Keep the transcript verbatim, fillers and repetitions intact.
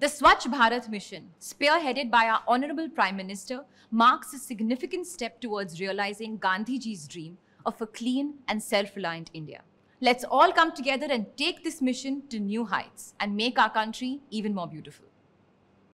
The Swachh Bharat mission, spearheaded by our Honorable Prime Minister, marks a significant step towards realizing Gandhiji's dream of a clean and self-reliant India. Let's all come together and take this mission to new heights and make our country even more beautiful.